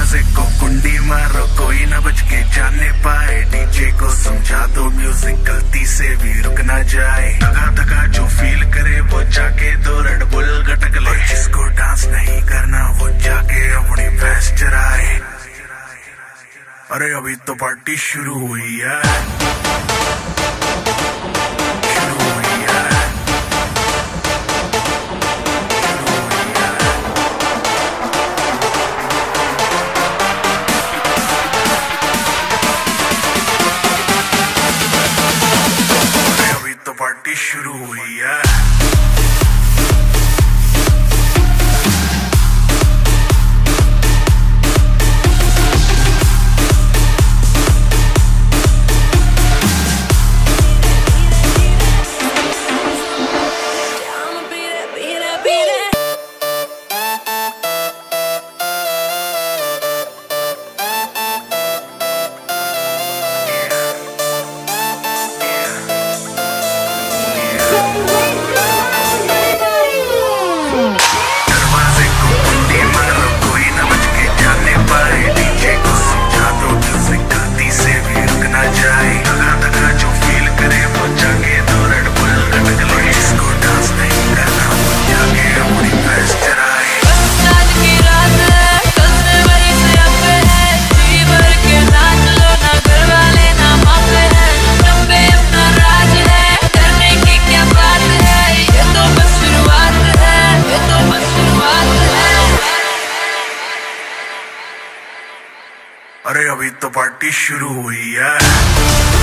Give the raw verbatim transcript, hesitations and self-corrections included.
दरवाजे को कुंडी मारो, कोई ना बच के जाने पाए। डीजे को समझा दो म्यूजिक गलती से भी रुक ना जाए। थका थका जो फील करे वो जाके दो रेड बुल गटक ले। जिसको डांस नहीं करना वो जाके अपनी भैंस चराए। अरे अभी तो पार्टी शुरू हुई है, शुरू हुई है, अरे अभी तो पार्टी शुरू हुई है। दरवाजे को कुंडी मारो, कोई ना बच के जाने पाए। डीजे को समझा दो म्यूजिक गलती से भी रुक ना जाए। थका थका जो फील करे वो जाके दो रेड बुल गटक ले। जिसको डांस नहीं करना वो जाके अपनी भैंस चराए। आज की रात है, कल से वही से अब है। जी भर के नाच लो ना, घर वाले ना मापे हैं। सब पे अपना राज है, करने की क्या बात है। ये तो बस शुरुआत है, ये तो बस शुरुआत है। अरे अभी तो पार्टी शुरू हुई है।